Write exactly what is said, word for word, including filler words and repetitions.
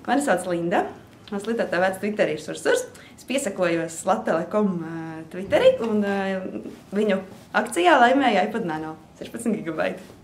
Mani sauc Linda. Mans lietotājs Twitterī ir Sursurs. Es piesakojos Latele punkt com Twitterī un viņu akcijā laimēju iPad Nano sešpadsmit gigabaiti.